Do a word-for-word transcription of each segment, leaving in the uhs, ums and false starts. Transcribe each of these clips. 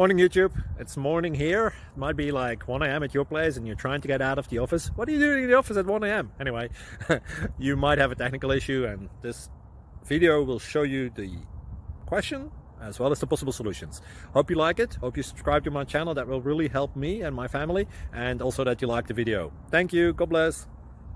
Morning YouTube, it's morning here. It might be like one A M at your place and you're trying to get out of the office. What are you doing in the office at one A M? Anyway, you might have a technical issue and this video will show you the question as well as the possible solutions. Hope you like it, hope you subscribe to my channel. That will really help me and my family, and also that you like the video. Thank you, God bless.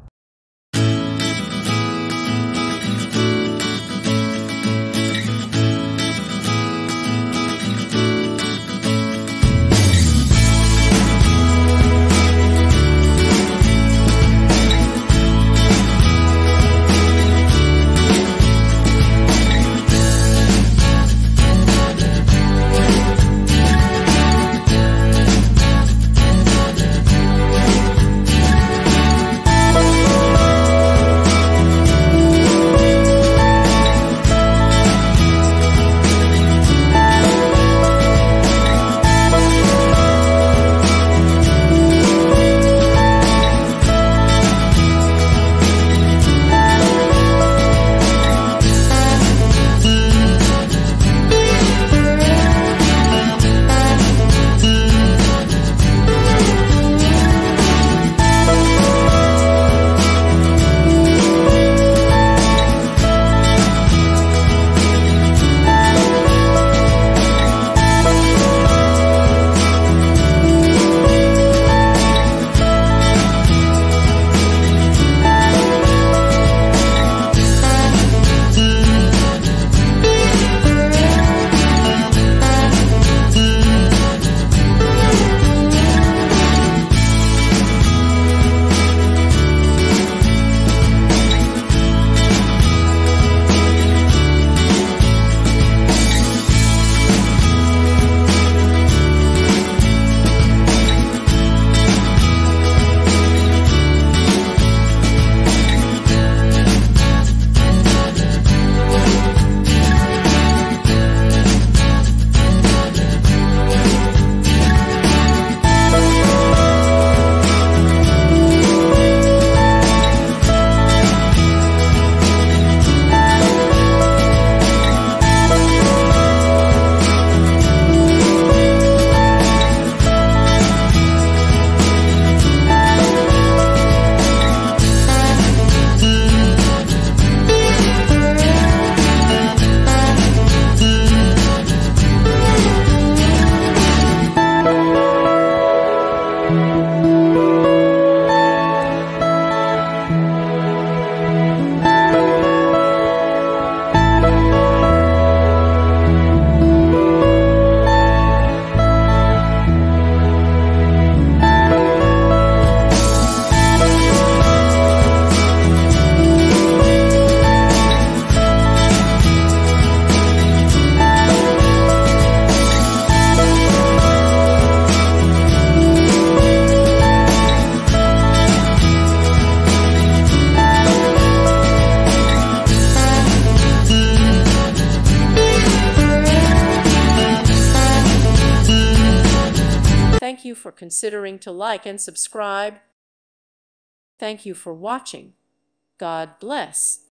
Thank you for considering to like and subscribe. Thank you for watching. God bless.